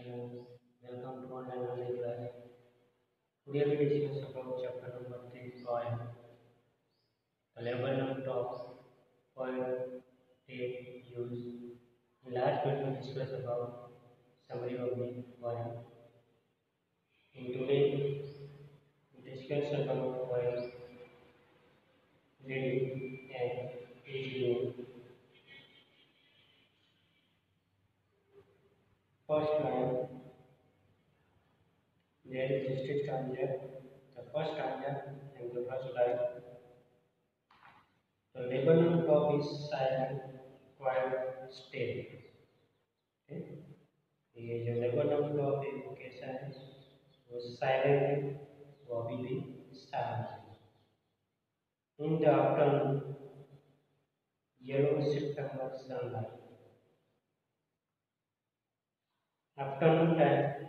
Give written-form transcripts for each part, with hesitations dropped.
Hello, welcome to online learning class. Today we discuss about chapter number 3 poem. The level of top poem take use. In last video we discussed about summary of the poem. In today we discuss about poem reading and reasoning. First line, there is 60 stanza. The first stanza and the first line. The Lebanon top is silent, quiet, still. Okay? ये जो Lebanon top है वो कैसा है? वो silent है, वो अभी भी शांत है. In the afternoon, yellow September sunlight. Afternoon time,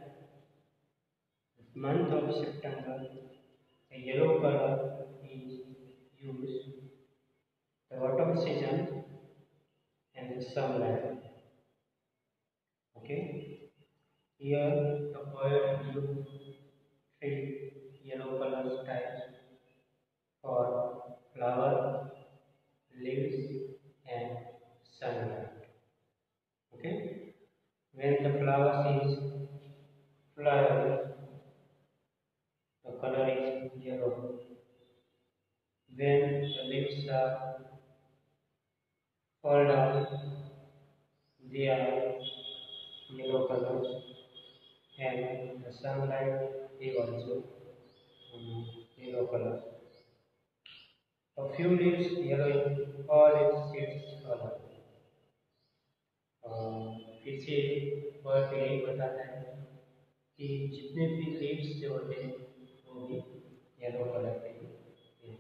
month of September, a yellow color is used. The autumn season and the sunlight. Okay. Here the poet used three yellow color types for flower, leaves and sunlight. Okay. When the flower is flowering, the color is yellow. When the leaves are fall down, they are yellow colors, and the sunlight is also yellow color. A few leaves yellowing, all its seeds color. पीछे word यही बताता है कि जितने भी leaves जो होते हैं वो भी येलो कलर के हैं.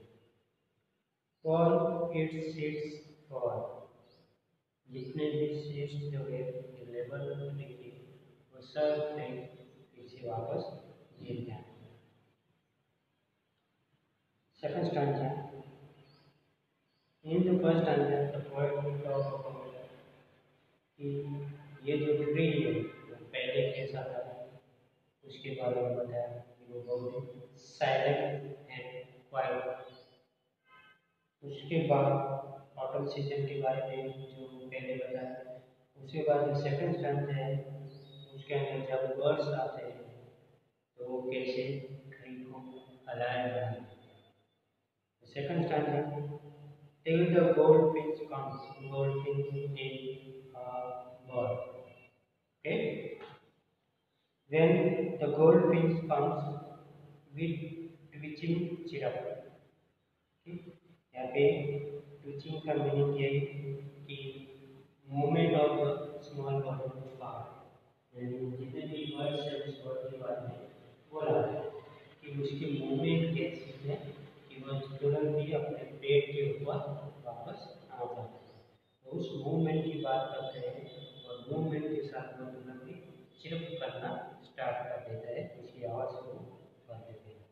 All its seeds fall. जितने भी सीड्स जो है लेबल ट्री के वो सब पीछे वापस गिर जाए. Second stanza. In the first stanza, the poet will talk about कि ये जो ट्री है वो पहले कैसा था उसके बारे में बताया कि वो बहुत साइलेंट एंड क्वाइट. उसके बाद ऑटम सीजन के बारे में जो पहले बताया. उसके बाद जो सेकंड स्टैंड है उसके अंदर जब बर्ड्स आते हैं तो वो कैसे ट्री को हलाया. सेकंड स्टैंड है till the goldfinch comes. Goldfinch is a bird. Okay. When the goldfinch comes with twitching chirp. Okay. यहाँ पे twitching का मीनिंग ये कि movement of the small body part. जितने भी बर्ड्स है उस बर्ड के बारे में बोला है कि उसकी मूवमेंट कैसी है कि वह तुरंत ही अपने पेट के ऊपर वापस आ जाता है. तो उस मूवमेंट की बात करते हैं और मूवमेंट के साथ वह तुरंत ही चिरप करना स्टार्ट कर देता है. उसकी आवाज़ को कर देते हैं.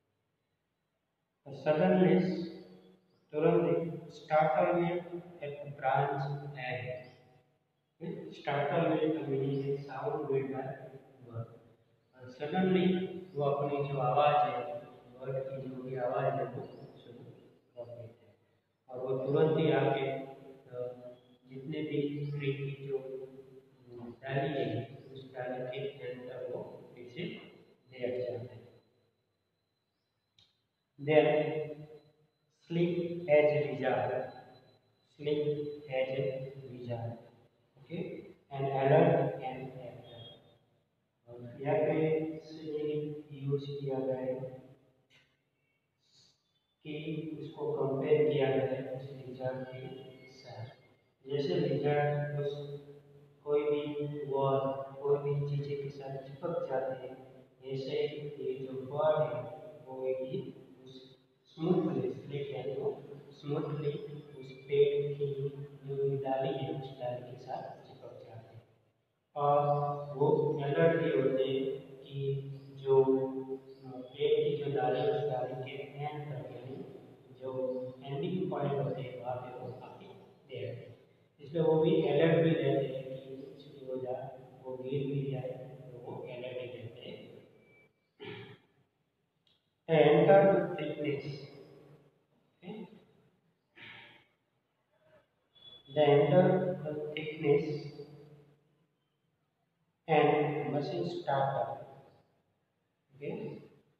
सडनली तुरंत स्टार्टर में एक ब्रांच है. स्टार्टर में का मीनिंग है साउंड मेड बाय बर्ड. और सडनली वो अपनी जो आवाज़ है बर्ड की जो भी आवाज़ है वो शुरू कर देते हैं और वो तुरंत ही आके जितने भी ट्री की जो डाली है उस डाली के अंदर वो पीछे लेट जाते हैं. Then sleep as a lizard. Sleep as a lizard. Okay. And alert and actor. और यहाँ पे यूज किया गया है कि उसको कंपेयर किया गया है उस लिजर्ड के साथ. जैसे लिजर्ड उस कोई भी वर्ड कोई भी चीज़ें के साथ चिपक जाते हैं ऐसे ये जो वर्ड है वो एक स्मूथली स्लिप यानी वो स्मूथली उस पेड़ की जो डाली है उस डाली के साथ चिपक जाते हैं. और वो अलर्ट भी होते हैं कि जो पेड़ की जो डाली है उस डाली के एंड तक यानी जो एंडिंग पॉइंट होते हैं वहाँ पे वो आके देते हैं. इसलिए वो भी अलर्ट भी रहते हैं कि कुछ भी हो जाए वो गिर भी जाए तो enter thickness. Okay? The enter the thickness and machine starter. Okay?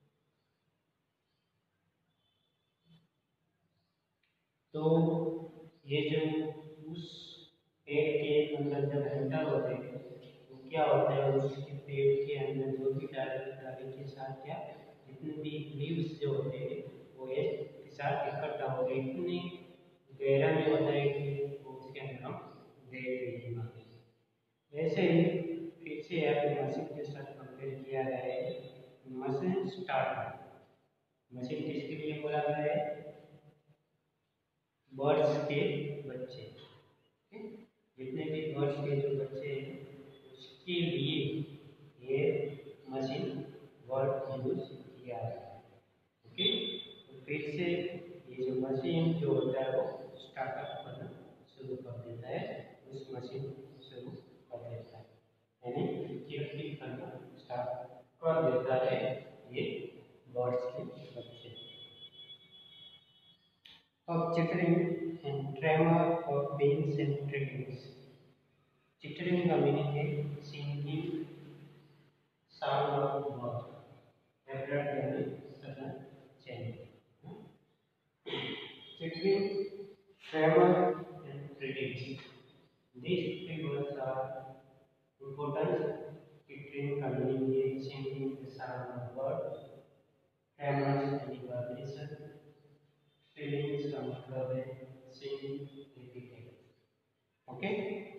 तो ये जो उस पेड़ के अंदर जब एंटर होते हैं तो क्या होता है, उसके पेड़ के अंदर जो भी डाली के साथ क्या जितने भी लीव्स जो होते हैं वो एक के साथ इकट्ठा हो गए, इतनी गहरा में होता है कि वो उसके अंदर हम देख नहीं पाते। वैसे ही फिर से यहाँ पे मशीन के साथ कंपेयर किया गया है। मशीन स्टार्टर, मशीन किसके लिए बोला गया है? बर्ड्स के बच्चे, जितने भी बर्ड्स के जो बच्चे हैं उसके लिए ये मशीन वर्ड यूज किया है। ओके, तो फिर से ये जो मशीन जो होता है वो स्टार्टअप करना शुरू कर देता है, उस मशीन शुरू कर देता है, यानी चिड़चिड़ करना स्टार्ट कर देता है ये बर्ड्स के बच्चे। Of chittering and tremor of wings and trimmings. Chittering का मीनिंग है singing sound of bird. Vibrate यानी सदन चैन। Chittering, tremor and trimmings. These three words are important. Chittering का मीनिंग है singing the sound of bird. Tremors यानी vibration. Trimmings का मतलब है singing repeated. ओके,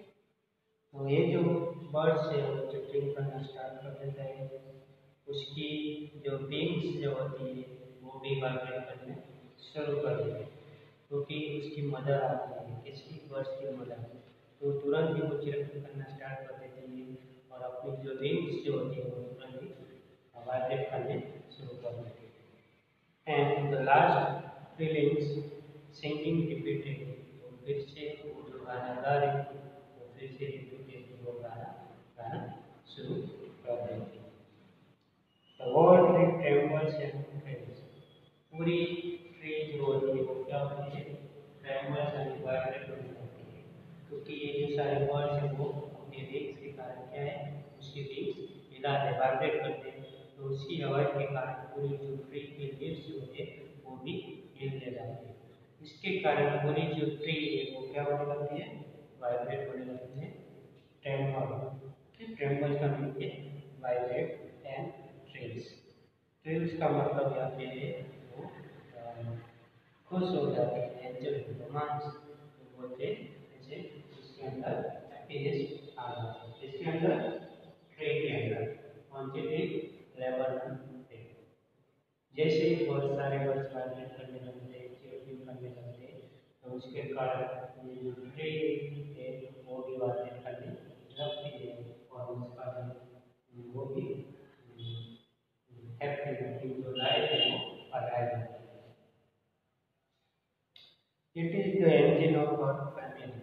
तो ये जो बर्ड्स है वो चिट्रिंग करना स्टार्ट कर देता है, उसकी जो विंग्स जो होती है वो भी वाइब्रेट करने शुरू कर देते हैं, क्योंकि उसकी मदर आती है, किसी बर्ड्स की मदर, तो तुरंत ही वो चिट्रिंग करना स्टार्ट कर देते हैं और अपनी जो विंग्स जो होती है वो तुरंत ही वाइब्रेट करने शुरू कर देते हैं। And the last feelings singing repeated, तो फिर से वो जो गाना गा रही थी तो फिर से रिपीटेड वो गाना गाना शुरू कर देती है। The world tree trembles and trems, पूरी ट्री जो होती है वो क्या होती है? ट्रेम्बल्स एंड वाइब्रेट होने लगती है, क्योंकि ये जो सारे वर्ड्स हैं वो अपने विंग्स के कारण क्या है, उसकी विंग्स हिलाते वाइब्रेट करते हैं, तो उसकी आवाज़ के कारण पूरी जो ट्री के लीव्स जो है वो भी हिलने लगते हैं। इसके कारण पूरी जो ट्री है वो क्या होने लगती है? वाइब्रेट होने लगती है। ट्रेम्बल, ट्रेम्बल का मीनिंग है वाइब्रेट एंड ट्रिल्स। ट्रिल्स का मतलब यहाँ पे है वो खुश हो जाते हैं, जब रोमांस बोलते हैं जैसे इसके अंदर हैप्पीनेस आ जाता है, इसके अंदर ट्रे के अंदर पॉजिटिव लेवल पे जैसे बहुत सारे वर्ड्स वाइब्रेट करने लगते हैं, चिड़चिड़ करने लगते हैं, तो उसके कारण ये जो ट्रे है वो भी वाइब्रेट करने लगती है और उसका जो वो भी हैप्पी जो लाइफ है वो अलाइव होती है। It is the engine of our family.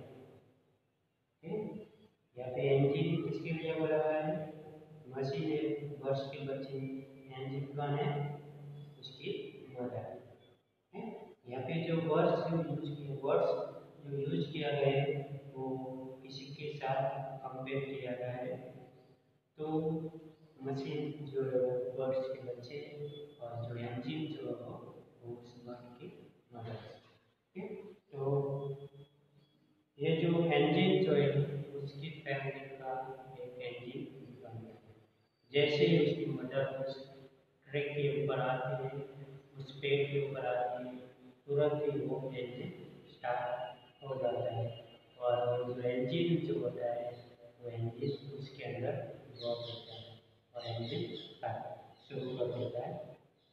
यहाँ पे engine किसके लिए बोला गया है? मशीन है, बर्ड्स के बच्चे, engine कौन है? उसकी मदर है। यहाँ पे जो वर्ड्स जो यूज किया गया है वो किसी के साथ कंपेयर किया गया है, तो मशीन जो है वो बर्ड्स के बच्चे और जो इंजन जो है वो उस बर्ड की मदर है। तो ये जो इंजन जो है उसकी फैमिली का एक इंजन बन गया है। जैसे ही उसकी मदर उस ट्रैक के ऊपर आती है, उस पेड़ के ऊपर आती है, तुरंत ही वो इंजन स्टार्ट हो जाता है और जो इंजन जो होता है वो इंजन उसके अंदर ड्रॉप होता है और इंजन स्टार्ट शुरू कर देता है।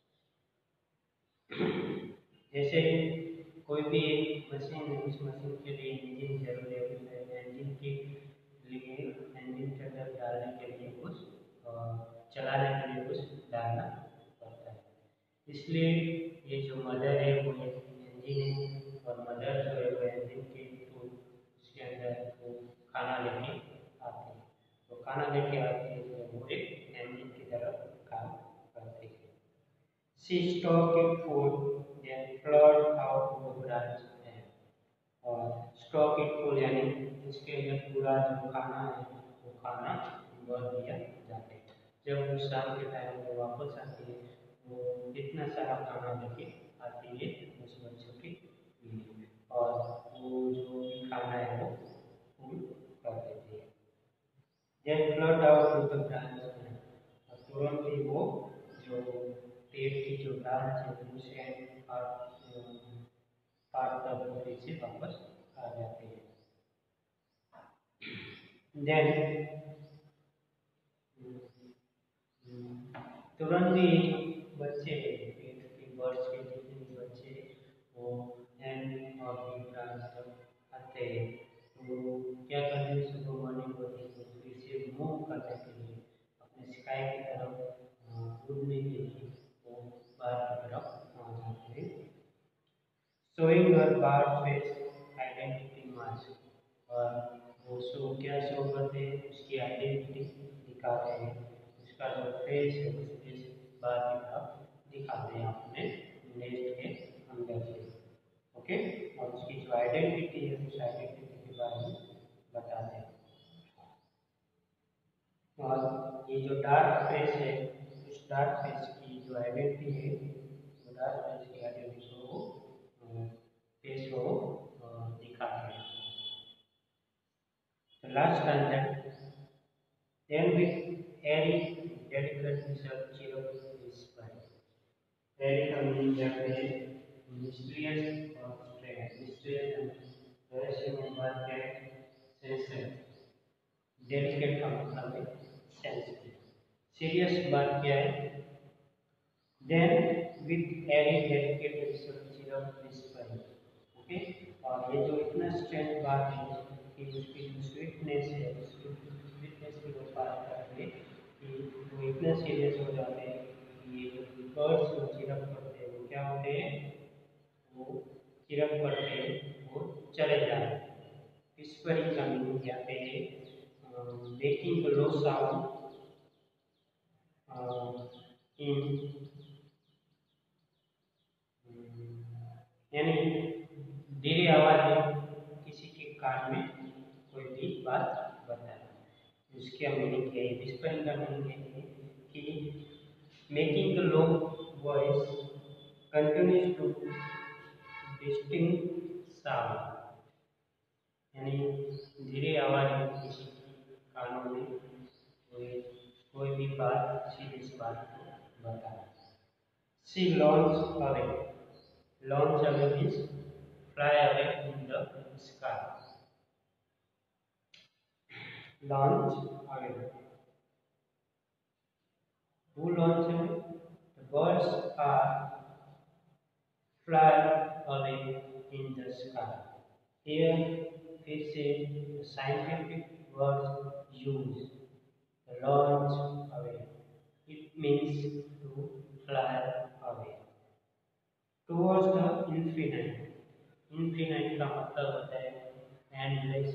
जैसे कोई भी एक मशीन है, उस मशीन के लिए इंजन जरूरी है, इंजन के लिए इंजन के अंदर डालने के लिए कुछ चलाने के लिए कुछ डालना पड़ता है, इसलिए ये जो मदर है वो एक इंजन है और मदर जो है वो इंजन के थ्रू उसके अंदर वो खाना लेके आती है, तो खाना लेके आती है तो वो एक इंजन की तरफ काम करती है। She stock it full, then flood out the branch है। और स्टॉक इट फुल यानी इसके अंदर पूरा जो खाना है वो खाना भर दिया जाता है। जब वो शाम के टाइम में वापस आती है वो इतना सारा खाना लेके आती है उस बच्चों के लिए, और वो जो भी खाना है वो फुल कर देती है। then flood out to the branch है, और तुरंत ही वो जो पेड़ की जो ब्रांच है उसे काट कर फिर से वापस आ जाते हैं। then तुरंत ही जो बच्चे पेड़ के बर्ड्स के जितने भी बच्चे वो एंड और भी ब्रांच तक आते हैं, तो क्या करते हैं सुबह मॉर्निंग होते हैं फिर से मूव करने के लिए अपने स्काई की तरफ उड़ने के लिए वो बाहर की तरफ आ जाते हैं। showing her bird face identity mask, और वो शो क्या शो करते हैं उसकी आइडेंटिटी दिखाते हैं, उसका जो फेस है उस फेस बाहर की तरफ दिखाते हैं अपने नेस्ट के अंदर से। ओके, और उसकी जो आइडेंटिटी है उस आइडेंटिटी के बारे में बताते हैं। और ये जो डार्क फेस है उस डार्क फेस की जो आइडेंटिटी है वो डार्क फेस की आइडेंटिटी को फेस को दिखाते हैं। The last stanza, then with airy delicate cherup is fine. Airy का meaning क्या है? Mysterious और strange, mysterious and रहस्यमय बात क्या है? Sensitive, delicate का मतलब है sensitive, serious बात क्या है? then with airy delicate syrup is fine। Okay, और ये जो इतना स्ट्रेंथ बात है कि उसकी जो स्वीटनेस है स्वीटनेस की वो बात करते हैं कि वो इतना सीरियस हो जाते हैं कि ये जो बर्ड्स जो सिरप करते हैं वो क्या होते हैं, वो सिरप करते हैं वो चले जाते हैं। विस्परिंग का मीनिंग यहाँ पे मेकिंग लो साउंड इन यानी धीरे आवाज में किसी के कान में कोई भी बात बताना, इसका मीनिंग है विस्परिंग का मीनिंग है कि making the low voice continues to distinct sound, यानी धीरे आवाज में किसी के कानों में कोई भी बात सीरियस बात को बताना। See launch away, launch away means fly away in the sky. Launch away. Who launch away? The birds are fly away in the sky. Here, फिर से the scientific words use the launch away. It means to fly away towards the infinite. Infinite का मतलब होता है endless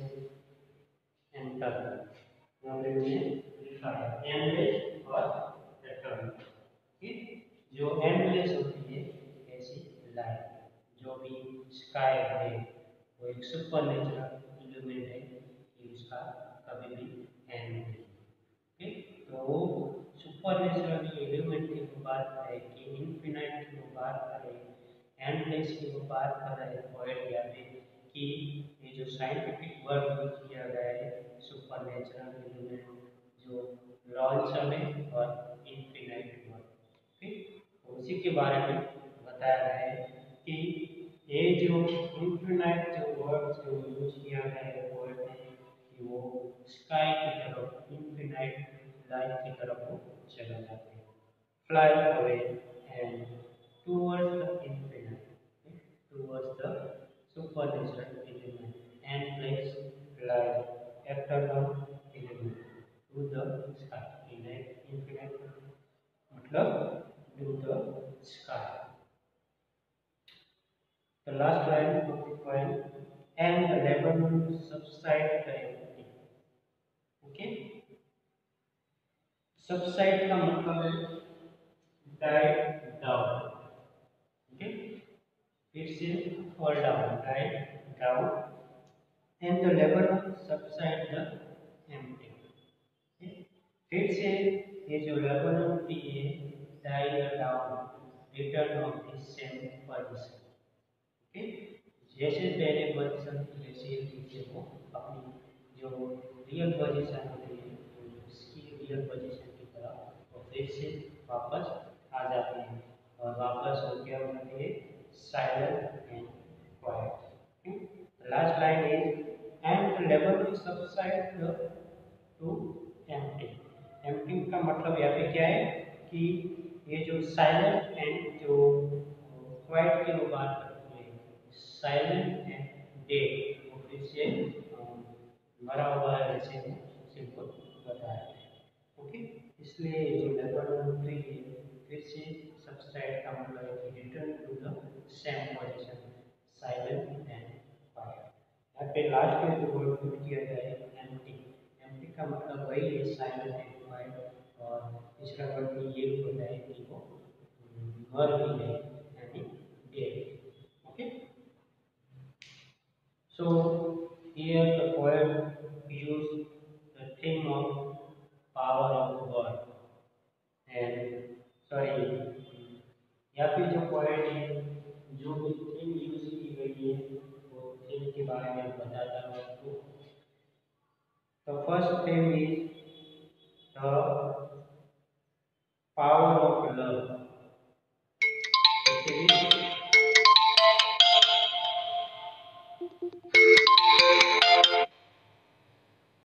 enter, लिखा है endless और eternal. जो एंडलेस होती है ऐसी लाइट जो भी स्काई है वो एक सुपर नेचुरल इल्यूमिनेट है कि उसका कभी भी एंड नहीं। ठीक, तो वो सुपर नेचुरल इल्यूमिनेट की वो बात है कि इन्फिनाइट की वो बात करें, एंडलेस की वो बात कर रहे हैं पोएट यहाँ पे कि ये जो साइंटिफिक वर्ड यूज किया गया है सुपर नेचुरल इल्यूमिनेट जो लॉन्च हमें और इन्फिनाइट वर्ड, ठीक, तो उसी के बारे में बताया गया है कि ये जो इन्फिनाइट जो वर्ड जो यूज किया गया है पोएट ने कि वो स्काई की तरफ इन्फिनाइट लाइट की तरफ वो चला जाते हैं, fly away and towards the infinite, towards the supernatural element and place like eternal element to the sky in an infinite मतलब to the sky। The last line of the poem and the Lebanon subside triumphantly। Okay, subside का मतलब है died down. Okay, it says fall down, died down, and the Lebanon subside the empty. Okay? फिर से ये जो Lebanon की ये died down, return of the same position. Okay, जैसे पहले पोजीशन थी वैसे ही नीचे वो अपनी जो रियल पोजीशन होती है उसकी रियल पोजीशन की तरफ वो फिर से वापस आ जाती है और वापस हो क्या बनती है silent and quiet. Last line is and level to subside to empty. Empty का मतलब यहाँ पे क्या है कि ये जो साइलेंट एंड जो क्वाइट की वो बात करते हैं साइलेंट एंड डेड वो फिर से मरा हुआ है वैसे सिंपल बताया है. ओके, इसलिए जो लेबोरेटरी है फिर से सबस्ट्रैक्ट का मतलब है कि return to the same position silent and quiet. यहाँ पे लास्ट में जो वर्ड यूज किया गया है एम्प्टी. एम्प्टी का मतलब वही है साइलेंट एंड क्वाइट और तीसरा वर्ड में ये होता है कि वो मर भी है यानी dead. Okay, so here the poet used the theme of power of God and sorry यहाँ पे जो poet है जो भी थीम यूज की गई है वो थीम के बारे में बताता हूँ आपको. The first theme is the power of love.